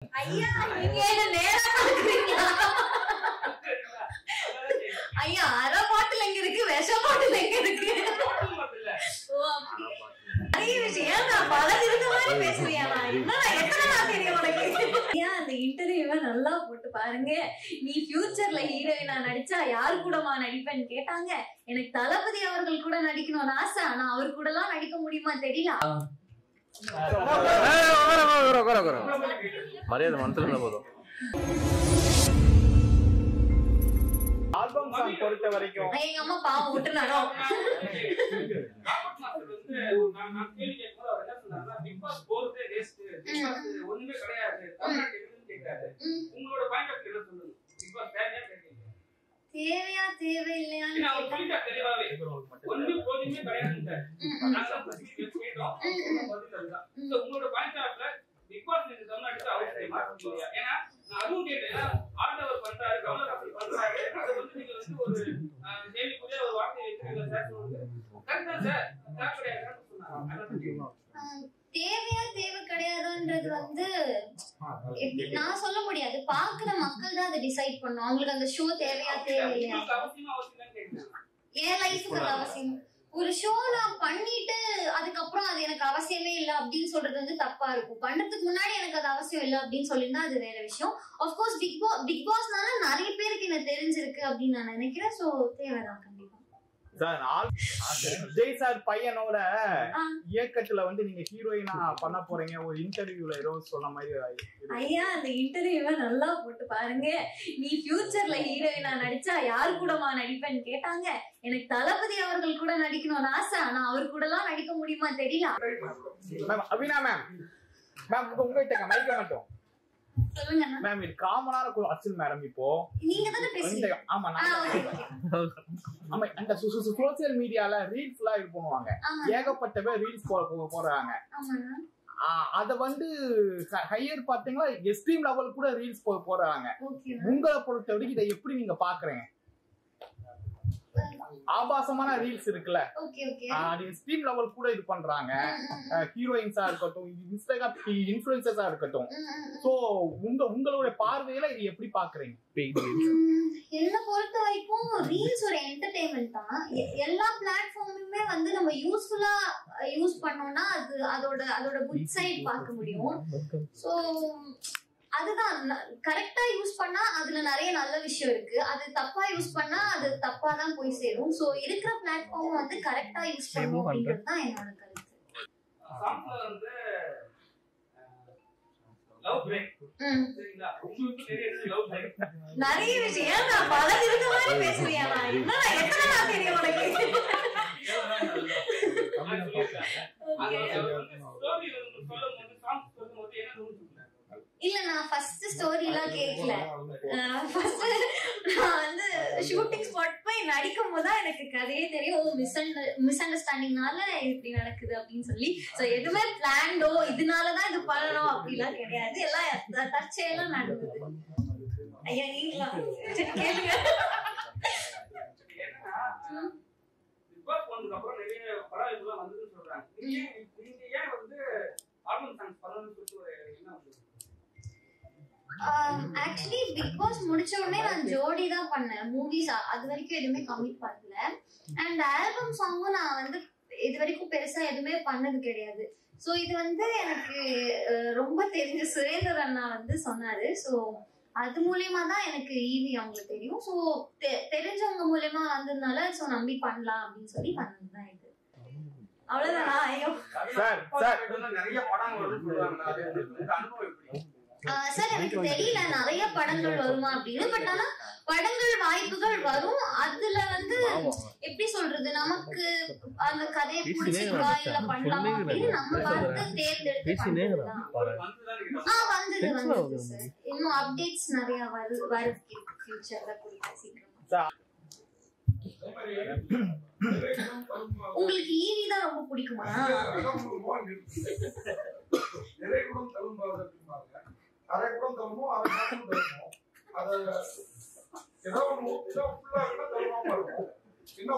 ஐயா நீங்க என்ன நேரா பாக்குறீங்களா? ஐயா அரை பாட்டில் எங்க இருக்கு, விஷ பாட்டில் எங்க இருக்கு? ஓ நிறைய விஷயம் நான் பல இருக்க மாதிரி பேசுறியா? என்னடா எத்தனை நாள் தெரியும் உனக்கு? ஐயா அந்த இன்டர்வியூவை நல்லா போட்டு பாருங்க. நீ ஃபியூச்சர்ல ஹீரோயினா நடிச்சா யாரு கூடமா நடிப்பேன்னு கேட்டாங்க. எனக்கு தளபதி அவர்கள் கூட நடிக்கணும்னு ஆசை. ஆனா அவர் கூட எல்லாம் நடிக்க முடியுமா தெரியல. மரியாதை மனசுல போதும். ஆல்பம் சாங் பொறுத்த வரைக்கும் எங்க அம்மா பாவம் விட்டுனாரோ. தேவையா தேவையில்லையான்னு தேவையா தேவை கிடையாதுன்றது வந்து நான் சொல்ல முடியாது. பாக்குற மக்கள் தான் அதை டிசைட் பண்ணும். அவங்களுக்கு அந்த ஷோ தேவையா தேவையில்லையா. என் லைஃபுக்கு அது அவசியம். ஒரு ஷோ நான் பண்ணிட்டு அதுக்கப்புறம் அது எனக்கு அவசியமே இல்லை அப்படின்னு சொல்றது வந்து தப்பா இருக்கும். பண்றதுக்கு முன்னாடி எனக்கு அது அவசியம் இல்லை அப்படின்னு சொல்லியிருந்தா அது வேற விஷயம். ஆஃப்கோர்ஸ் பிக் பாஸ்னால நிறைய பேருக்கு என்ன தெரிஞ்சிருக்கு அப்படின்னு நான் நினைக்கிறேன். ஸோ தேவைதான் கண்டிப்பா. விஜய் சார் பையனோட இயக்கத்துல வந்து நீங்க ஹீரோயினா பண்ண போறீங்க. ஒரு இன்டர்வியூல ஏதோ சொன்ன மாதிரி. ஐயா அந்த இன்டர்வியூவை நல்லா போட்டு பாருங்க. நீ ஃபியூச்சர்ல ஹீரோயினா நடிச்சா யாரு கூடமா நடிப்பேன்னு கேட்டாங்க. எனக்கு தளபதி அவர்கள் கூட நடிக்கணும்னு ஆசை. ஆனா அவர் கூட எல்லாம் நடிக்க முடியுமா தெரியல. அபினா மேம் உங்ககிட்ட மைக்க மட்டும் சொல்லுங்க மேம். இது காமனான அசில் மேடம். இப்போ நீங்க தானே பேசுறீங்க. ஆமா ஆமா அந்த சோசியல் மீடியால ரீல்ஸ் எல்லாம் இது பண்ணுவாங்க. ஏகப்பட்ட பேர் ரீல்ஸ் போடுறாங்க. அத வந்து ஹையர் பாத்தீங்களா எக்ஸ்ட்ரீம் லெவல் கூட ரீல்ஸ் போடுறாங்க. உங்களை பொறுத்த வரைக்கும் இதை எப்படி நீங்க பாக்குறீங்க? ஆபாசமான ரீல்ஸ் இருக்குல்ல, அது எக்ஸ்ட்ரீம் லெவல் கூட இது பண்றாங்க. ஹீரோயின்ஸா இருக்கட்டும், இன்ஸ்டாகிராம் இன்ஃப்ளூயன்சர்ஸா இருக்கட்டும். சோ உங்களுடைய பார்வையில இது எப்படி பாக்குறீங்க? என்ன பொறுத்த வரைக்கும் ரீல்ஸ் ஒரு என்டர்டெயின்மெண்ட் தான். எல்லா பிளாட்ஃபார்முமே வந்து நம்ம யூஸ்ஃபுல்லா யூஸ் பண்ணோம்னா அதோட குட் சைட் பார்க்க முடியும். சோ அதுதான் கரெக்டா யூஸ் பண்ணா அதுல நிறைய நல்ல விஷயம் இருக்கு. அது தப்பா யூஸ் பண்ணா அது தப்பா தான் போய் சேரும். சோ இருக்கிற பிளாட்ஃபார்ம் வந்து கரெக்டா யூஸ் பண்ணணும் அப்படின்றது தான் என்னோட கருத்து. நிறைய விஷயம் நான் பல இருக்க மாதிரி பேசுறியா? என்னடா எத்தனை நாள் தெரியும் உனக்கு? இல்ல நான் ஃபர்ஸ்ட் ஸ்டோரி எல்லாம் கேட்கல. ஃபர்ஸ்ட் நான் வந்து ஷூட்டிங் ஸ்பாட் போய் நடிக்கும் போதுதான் எனக்கு கதையே தெரியும். ஓ மிஸ் அண்டர்ஸ்டாண்டிங்னால இப்படி நடக்குது அப்படின்னு சொல்லி. சோ எதுவுமே பிளான்டோ இதனாலதான் இது பண்ணணும் அப்படிலாம் கிடையாது. எல்லாம் தற்செயலாம் நடந்தது. ஐயா நீங்களா கேளுங்க. ஆக்சுவலி பிக் பாஸ் முடிச்ச உடனே நான் ஜோடி தான் பண்ணேன். மூவிஸ் அது வரைக்கும் எதுவுமே கமிட் பண்ணல. அண்ட் ஆல்பம் சாங்கும் நான் வந்து இது வரைக்கும் பெருசா எதுவுமே பண்ணது கிடையாது. ஸோ இது வந்து எனக்கு ரொம்ப தெரிஞ்ச சுரேந்தர் அண்ணா வந்து சொன்னாரு. ஸோ அது மூலியமா தான் எனக்கு ஈவி அவங்களுக்கு தெரியும். ஸோ தெரிஞ்சவங்க மூலியமா வந்ததுனால ஸோ நம்பி பண்ணலாம் அப்படின்னு சொல்லி பண்ணதுதான் இது. அவ்வளவுதானா? ஐயோ சார் எனக்கு தெரியல நிறைய படங்கள் வருமா அப்படின்னு. பட் ஆனா படங்கள் வாய்ப்புகள் வரும். அதுல வந்து எப்படி சொல்றது, நமக்கு அந்த கதையை பிடிச்சிருக்கா இல்ல பண்ணலாமா அப்படின்னு நம்ம பார்த்து தேர்ந்தெடுத்து பண்ணலாம். வந்தது சார். இன்னும் அப்டேட்ஸ் நிறைய வர ஃபியூச்சர்ல கொடுக்க சீக்கிரமா. உங்களுக்கு ஈவி தான் ரொம்ப பிடிக்குமா? அதை கூட தரணும், அதை தரணும். அதை ஏதோ ஃபுல்லா தரணுமா இருக்கும். என்ன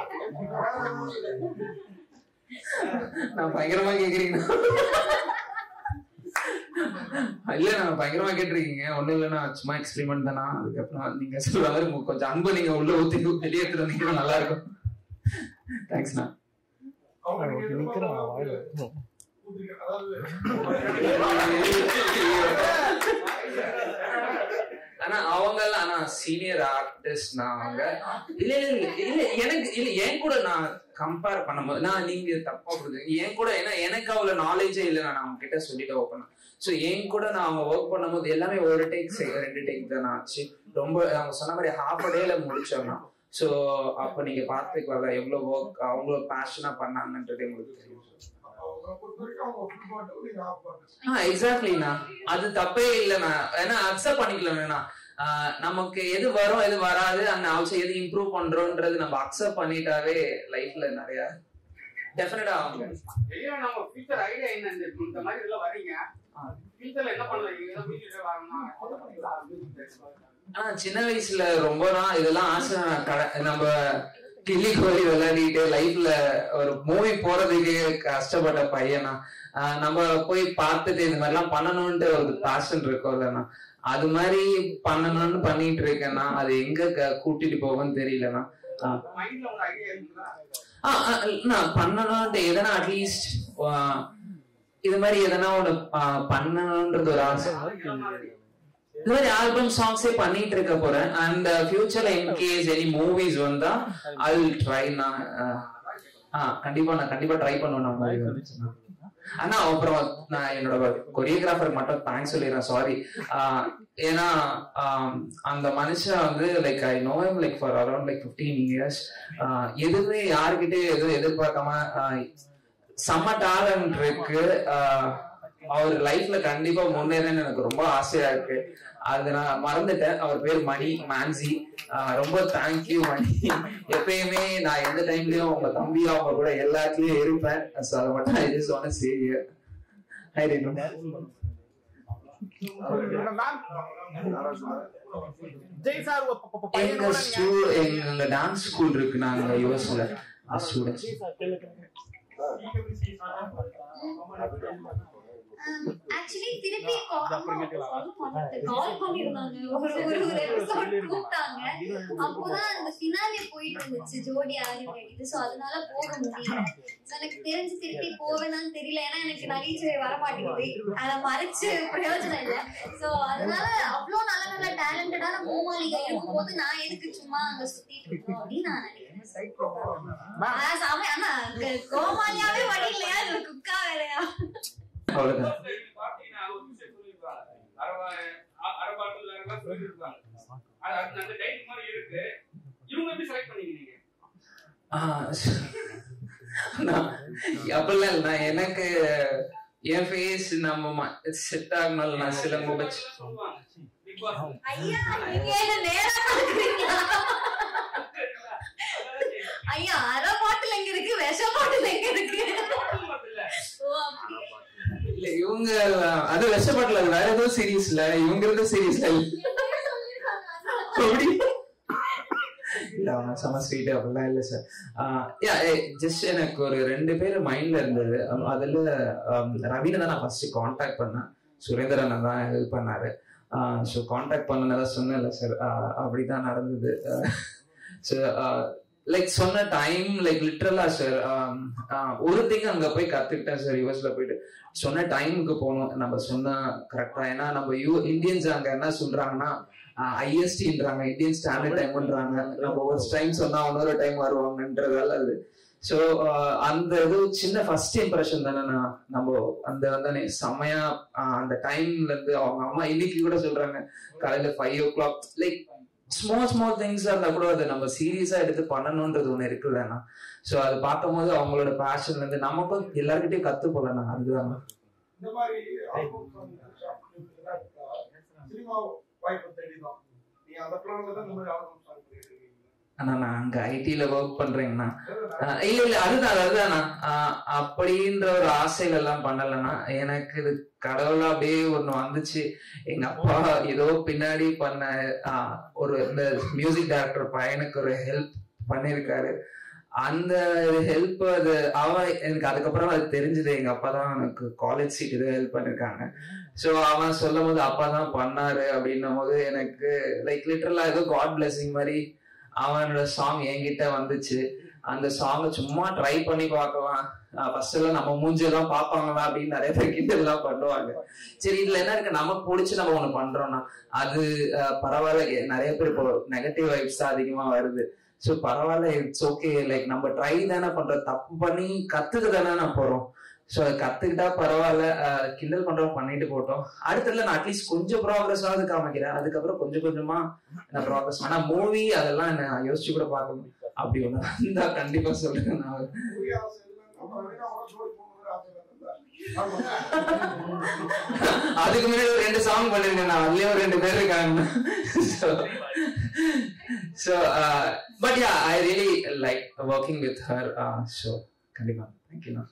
நான் பயங்கரமா கேக்குறீங்க. இல்ல நான் பயங்கரமா கேட்டிருக்கீங்க. ஒண்ணும் இல்ல, நான் சும்மா எக்ஸ்பெரிமெண்ட் தானா. அதுக்கப்புறம் நீங்க சொல்ற மாதிரி கொஞ்சம் அன்பு நீங்க உள்ள ஊத்தி வெளியேற்று வந்தீங்கன்னா நல்லா இருக்கும். தேங்க்ஸ்ண்ணா. ஆனா அவங்க எல்லாம் ஆனா சீனியர் ஆர்டிஸ்ட். அவங்க இல்ல இல்ல இல்ல எனக்கு இல்ல என் கூட நான் கம்பேர் பண்ணும்போது நான் நீங்க தப்பா புரிஞ்சுங்க. என் கூட ஏன்னா எனக்கு அவ்வளவு நாலேஜே இல்லை. நான் அவங்க கிட்ட சொல்லிட்டு ஓப்பன். ஸோ என் கூட நான் அவங்க ஒர்க் பண்ணும்போது எல்லாமே ஒரு டேக் 2 டேக் தான் ஆச்சு. ரொம்ப அவங்க சொன்ன மாதிரி ஹாஃப் அ டேல முடிச்சோம்னா. ஸோ அப்ப நீங்க பார்த்துக்கு வரல எவ்வளவு ஒர்க் அவ்வளவு பேஷனா பண்ணாங்கன்றது உங்களுக்கு தெரியும். எக்ஸாக்ட்லிண்ணா, அது தப்பே இல்லைண்ணா. ஏன்னா அக்செப்ட் பண்ணிக்கலண்ணா. நமக்கு எது வரும் எது வராது அண்ட் ஆல்சோ எது இம்ப்ரூவ் பண்றோம்ன்றது நம்ம அக்செப்ட் பண்ணிட்டாவே லைஃப்ல நிறைய டெஃபினட்டா ஆகும். நம்ம ஃபியூச்சர் ஐடியா என்ன? இந்த மாதிரி எல்லாம் வரீங்க, ஃபியூச்சர்ல என்ன பண்ணலாம்? சின்ன வயசுல ரொம்ப தான் இதெல்லாம் ஆசை. நம்ம கிள்ளி கோரி விளையாடிட்டு லைஃப்ல ஒரு மூவி போறதுக்கு கஷ்டப்பட்ட பையனா. நம்ம போய் பார்த்துட்டு இது மாதிரி எல்லாம் பண்ணணும்ட்டு ஒரு பேஷன் இருக்கும் இல்லைன்னா, அது மாதிரி பண்ணணும்னு பண்ணிட்டு இருக்கேன்னா அது எங்க கூட்டிட்டு போகும்னு தெரியலண்ணா. பண்ணணும்ட்டு எதனா அட்லீஸ்ட் இது மாதிரி எதனா ஒண்ணு பண்ணணும்ன்றது ஒரு ஆசை. இது மாதிரி ஆல்பம் சாங்ஸே பண்ணிட்டு இருக்க போறேன். அண்ட் ஃபியூச்சர்ல இன்கேஸ் எனி மூவிஸ் வந்தா ஐ வில் ட்ரை. நான் கண்டிப்பா ட்ரை பண்ணுவேன். ஆனா அப்புறம் நான் என்னோட கொரியோகிராஃபர் மட்டும் தேங்க்ஸ் சொல்லிடுறேன். சாரி. ஏன்னா அந்த மனுஷன் வந்து like I know him like for around like 15 years. எதுவுமே யாருக்கிட்டே எதுவும் எதிர்பார்க்காம செம்ம டேலண்ட் இருக்கு. அவர் லைஃப்ல கண்டிப்பா முன்னேறன்னு எனக்கு ரொம்ப ஆசையா இருக்கு. அது நான் மறந்துட்டேன். அவர் பேர் மணி மான்சி. ரொம்ப தேங்க்யூ மணி. எப்பயுமே நான் எந்த டைம்லயும் உங்க தம்பியா அவங்க கூட எல்லாத்துலயும் இருப்பேன். அதை மட்டும் I just want to say here. Hi Renu. எங்க டான்ஸ் ஸ்கூல் இருக்கு. நாங்க யூஎஸ்ல ஸ்டூடெண்ட்ஸ். ஆக்சுவலி திருப்பி கால் பண்ணிருந்தாங்க. ஒரு எபிசோட் கூப்பிட்டாங்க. அப்போதான் அந்த ஃபினாலே போயிட்டு இருந்துச்சு ஜோடி ஆரிவேடிது. சோ அதனால போக முடியல. எனக்கு தெரிஞ்சு திருப்பி போவேனான்னு தெரியல. ஏன்னா எனக்கு நகைச்சுவை வர மாட்டேங்குது. அதை மறைச்சு பிரயோஜனம் இல்லை. சோ அதனால அவ்வளவு நல்ல நல்ல டேலண்டடான கோமாளிக இருக்கும் போது நான் எதுக்கு சும்மா அங்க சுத்திட்டு இருக்கோம் அப்படின்னு நான் நினைக்கிறேன். ஆனா கோமாளியாவே வழி இல்லையா, குக்கா வேலையா? அப்படிலாம் இல்ல. எனக்கு என் ஃபேஸ் நம்ம செட் ஆகணும். நான் சில முகச்சு ஐயா அரை பாட்டில் எங்க இருக்கு, விஷ பாட்டில் எங்க இருக்கு? இல்ல இவங்க அது விஷப்படல, வேற ஏதோ சீரீஸ்ல இவங்க இருந்த சீரீஸ்ல செம ஸ்வீட் அப்படிலாம் இல்ல சார். ஜஸ்ட் எனக்கு ஒரு 2 பேர் மைண்ட்ல இருந்தது. அதுல ரவீனை தான் நான் ஃபர்ஸ்ட் கான்டாக்ட் பண்ணேன். சுரேந்திரன் தான் ஹெல்ப் பண்ணாரு. ஸோ கான்டாக்ட் பண்ணதான் சொன்னேன்ல சார், அப்படிதான் நடந்தது. ஸோ லைக் சொன்ன டைம் லைக் லிட்டரலா சார் ஒரு திங் அங்க போய் கத்துக்கிட்டேன் சார். யூஎஸ்ல போயிட்டு சொன்ன டைமுக்கு போகணும். நம்ம சொன்னா கரெக்டா. ஏன்னா நம்ம இந்தியன்ஸ் அங்க என்ன சொல்றாங்கன்னா ஐஎஸ்டின்றாங்க, இந்தியன் ஸ்டாண்டர்ட் டைம்ன்றாங்க. நம்ம ஒரு டைம் சொன்னா இன்னொரு டைம் வருவாங்கன்றதால அது. ஸோ அந்த இது சின்ன ஃபர்ஸ்ட் இம்ப்ரெஷன் தானே. நம்ம அந்த வந்து செம்மையா அந்த டைம்ல இருந்து அவங்க அம்மா இன்னைக்கு கூட சொல்றாங்க காலையில 5 o'clock லைக் ஸ்மால் திங்ஸா இருந்தா கூட அதை நம்ம சீரியஸா எடுத்து பண்ணணும்ன்றது ஒண்ணு இருக்குல்லண்ணா. ஸோ அதை பார்க்கும் போது அவங்களோட பேஷன்ல இருந்து நமக்கும் எல்லார்கிட்டயும் கத்து போலண்ணா. அதுதான் ஆனா நான் அங்க ஐடில ஒர்க் பண்றேங்கண்ணா. இல்ல அதுதானா அப்படின்ற ஒரு ஆசையில எல்லாம் பண்ணலன்னா. எனக்கு இது கடவுளா அப்படியே ஒண்ணு வந்துச்சு. எங்க அப்பா ஏதோ பின்னாடி பண்ண ஒரு இந்த மியூசிக் டைரக்டர் பையனுக்கு ஒரு ஹெல்ப் பண்ணிருக்காரு. அந்த ஹெல்ப் அது எனக்கு அதுக்கப்புறம் அது தெரிஞ்சது. எங்க அப்பா தான் எனக்கு காலேஜ் சீட் ஏதோ ஹெல்ப் பண்ணிருக்காங்க. ஸோ அவன் சொல்லும் போது அப்பா தான் பண்ணாரு அப்படின்னும் போது எனக்கு லைக் லிட்டரலா ஏதோ காட் பிளெஸிங் மாதிரி அவனோட சாங் என்கிட்ட வந்துச்சு. அந்த சாங்கை சும்மா ட்ரை பண்ணி பார்க்கலாம், ஃபர்ஸ்ட் எல்லாம் நம்ம மூஞ்செல்லாம் பார்ப்பாங்களா அப்படின்னு நிறைய பேர் கிட்ட எல்லாம் பண்ணுவாங்க. சரி இதுல என்ன இருக்கு, நமக்கு பிடிச்சி நம்ம ஒண்ணு பண்றோம்னா அது பரவாயில்ல. நிறைய பேர் இப்போ நெகட்டிவ் வைப்ஸ் தான் அதிகமா வருது. ஸோ பரவாயில்ல, இட்ஸ் ஓகே. லைக் நம்ம ட்ரை தானே பண்றோம், தப்பு பண்ணி கத்துக்கு தானே நான் போறோம். ஸோ அதை கத்துக்கிட்டா பரவாயில்ல, கிண்டல் பண்றோம் பண்ணிட்டு போட்டோம். அடுத்ததுல நான் அட்லீஸ்ட் கொஞ்சம் ப்ராக்ரஸ் ஆகுது காமிக்கிறேன். அதுக்கப்புறம் கொஞ்சம் கொஞ்சமா நான் ப்ராக்ரஸ். ஆனா மூவி அதெல்லாம் நான் யோசிச்சு கூட பார்க்கணும். அப்படி ஒண்ணு இருந்தா கண்டிப்பா சொல்றேன். நான் அதுக்கு முன்னாடி 2 சாங் பண்ணிருக்கேன் நான், அதுலயே 2 பேர் இருக்காங்க. So but yeah, I really like working with her. So கண்டிப்பா thank you.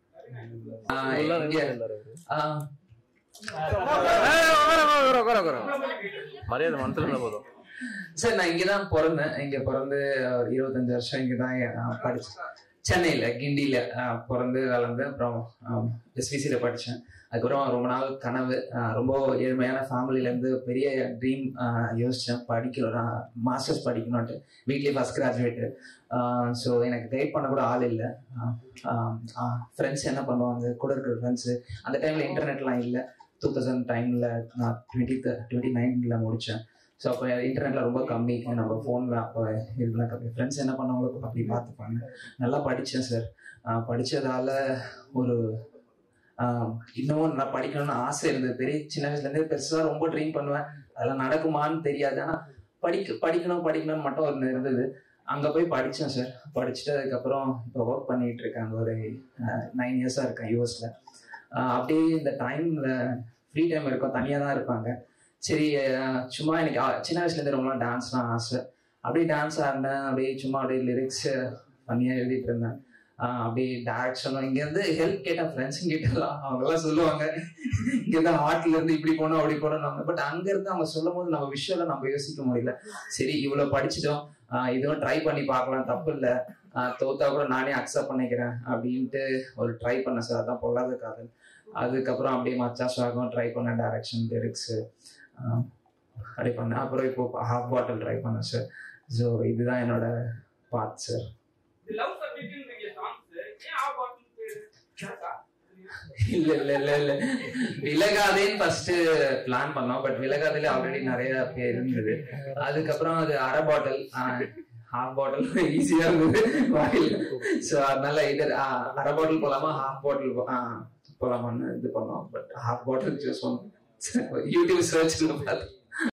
மரியாதை மனசுல போதும் சார். நான் இங்கதான் பிறந்தேன். இங்க பிறந்து 25 வருஷம் இங்கதான் படிச்சேன். சென்னையில கிண்டியில பிறந்து வளர்ந்து அப்புறம் எஸ்பிசியில படிச்சேன். அதுக்கப்புறம் ரொம்ப நாள் கனவு, ரொம்ப ஏழ்மையான ஃபேமிலில இருந்து பெரிய ட்ரீம் யோசிச்சேன், படிக்கணும், மாஸ்டர்ஸ் படிக்கணும்ட்டு. வீட்லயே ஃபர்ஸ்ட் கிராஜுவேட்டு. ஸோ எனக்கு கைட் பண்ண கூட ஆள் இல்லை. ஃப்ரெண்ட்ஸ் என்ன பண்ணுவாங்க, கூட இருக்கிற ஃப்ரெண்ட்ஸு. அந்த டைம்ல இன்டர்நெட்லாம் இல்லை. 2000 டைம்ல நான் 2029 முடித்தேன். ஸோ அப்போ இன்டர்நெட்ல ரொம்ப கம்மி, நம்ம ஃபோனில் அப்போ இதெல்லாம் கம்மி. ஃப்ரெண்ட்ஸ் என்ன பண்ணவங்களுக்கு அப்படி பார்த்துப்பாங்க. நல்லா படித்தேன் சார். படித்ததால ஒரு இன்னமும் நல்லா படிக்கணும்னு ஆசை இருந்தது. சின்ன வயசுலேருந்தே பெருசாக ரொம்ப ட்ரீம் பண்ணுவேன். அதெல்லாம் நடக்குமான்னு தெரியாது. ஆனால் படிக்கணும்னு மட்டும் ஒன்று இருந்தது. அங்கே போய் படித்தேன் சார். படிச்சுட்டு அதுக்கப்புறம் இப்போ ஒர்க் பண்ணிட்டு இருக்கேன். ஒரு 9 இயர்ஸாக இருக்கேன் யூஎஸ்ல. அப்படியே இந்த டைம்ல ஃப்ரீ டைம் இருக்கும், தனியாக தான் இருப்பாங்க. சரி சும்மா எனக்கு சின்ன வயசுலேருந்து ரொம்ப டான்ஸ்லாம் ஆசை. அப்படியே டான்ஸ் ஆடினேன். அப்படியே சும்மா அப்படியே லிரிக்ஸ் பண்ணியாக எழுதிட்டு இருந்தேன். அப்படியே டைரக்ஷனும் இங்கேருந்து ஹெல்ப் கேட்டேன் ஃப்ரெண்ட்ஸும் கிட்டலாம். அவங்கெல்லாம் சொல்லுவாங்க இங்கேருந்து ஹார்ட்ல இருந்து இப்படி போனோம் அப்படி போனோம். பட் அங்கேருந்து அவங்க சொல்லும் போது நம்ம விஷயம் நம்ம யோசிக்க முடியல. சரி இவ்வளோ படிச்சிட்டோம், இதுவும் ட்ரை பண்ணி பார்க்கலாம், தப்பு இல்லை, தோத்தா கூட நானே அக்செப்ட் பண்ணிக்கிறேன் அப்படின்ட்டு ஒரு ட்ரை பண்ணேன் சார். அதான் பொல்லாத காதல். அதுக்கப்புறம் அப்படியே மச்சா சாகம் ட்ரை பண்ணேன், டைரக்ஷன் லிரிக்ஸு ட்ரை பண்ணேன். அப்புறம் இப்போ ஹாஃப் பாட்டில் ட்ரை பண்ணேன் சார். ஸோ இதுதான் என்னோட பாத் சார். இல்ல விலகாதேன்னு ஃபர்ஸ்ட் பிளான் பண்ணோம். பட் விலகாதே ஆல்ரெடி நிறைய பேர் இருந்தது. அதுக்கப்புறம் அது அரை பாட்டில், ஹாஃப் பாட்டில் ஈஸியா இருந்தது வாயில். ஸோ அதனால இது அரை பாட்டில் போலாமா ஹாஃப் பாட்டில் போலாமான்னு இது பண்ணோம். பட் ஹாஃப் பாட்டில் சூஸ் பண்ணோம். யூடியூப் சர்ச் பார்த்து